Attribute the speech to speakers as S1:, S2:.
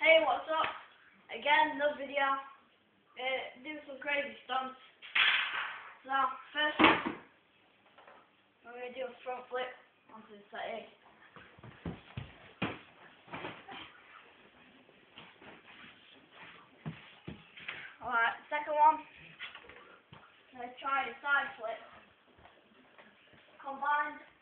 S1: Hey, what's up? Again, another video. Do some crazy stunts. So, first one, I'm going to do a front flip onto the settee. Alright, second one, I'm going to try a side flip. Combined